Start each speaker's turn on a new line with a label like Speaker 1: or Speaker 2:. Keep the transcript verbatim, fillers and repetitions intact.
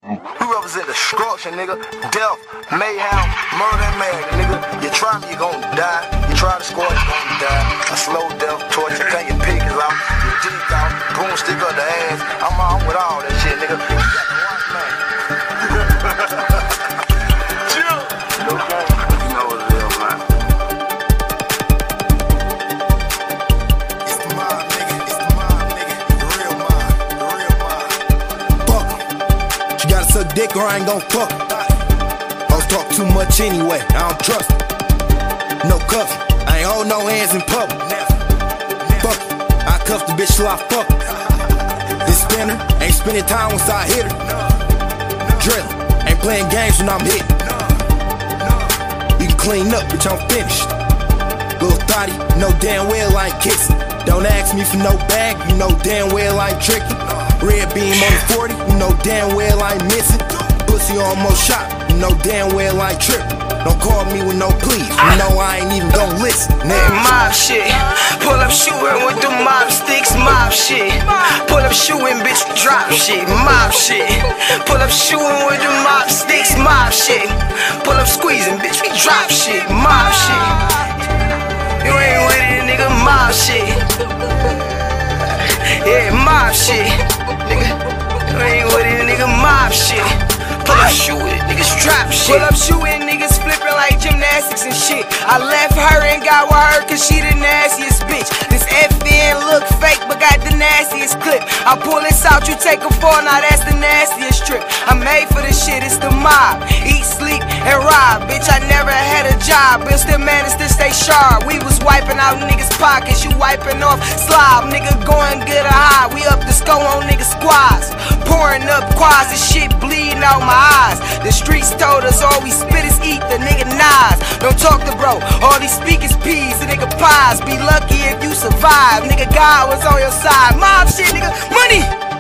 Speaker 1: We represent destruction, nigga. Death, mayhem, murder, and murder, nigga. You try me, you gon' die. You try to score, you gon' die. A slow death, torture, cut your pig is out, your dick out, broomstick up the ass. I'm out with all that shit, nigga. You got the one man. Chill. No game. You know what it is, man. It's the mob, nigga. It's the mob, nigga. The real mob. The real mob. Fuck em. She gotta suck dick or I ain't gon' fuck em. Hoes talk too much anyway, I don't trust em. No cuffin', I ain't hold no hands in public. Fuck it, I cuff the bitch till I fuck her. This spinner ain't spending time once I hit her. Drillin', ain't playing games when I'm hitting. You can clean up, bitch, I'm finished. Lil' Thotty, you know damn well I ain't kissing. Don't ask me for no bag, you know damn well I ain't tricking. Red beam on the forty, you know damn well I ain't missing. Pussy almost shot, you know damn well I ain't tripping. Don't call me with no please, you know I ain't even gon' listen, nigga.
Speaker 2: Mob shit, pull up shooting with the mob sticks, mob shit. Pull up shooting, bitch, drop shit, mob shit. Pull up shooting with the mob sticks, mob shit. Pull up squeezing, bitch, we drop shit, mob shit. You ain't with it, nigga, mob shit. Yeah, mob shit, nigga. You ain't with it, nigga, mob shit. Pull up shooting, niggas drop shit. Pull up shooting, niggas flipping like gymnastics and shit. I left her and got with her cause she the nastiest bitch. This F N look fake but got the nastiest clip. I pull this out, you take a fall, now that's the nastiest trip. I'm made for this shit, it's the mob. Eat, sleep, and rob. Bitch, I never had a job, but still managed to stay sharp. We was wiping out niggas' pockets, you wiping off slob. Nigga going good or high, we up the skull on niggas' squads. Pouring up quads and shit bleeding out my eyes. The streets told us all we spit is eat, the nigga Nas. Don't talk to bro, all these speakers peas, the nigga pies. Be lucky if you survive, nigga God was on your side. Mob shit, nigga, money.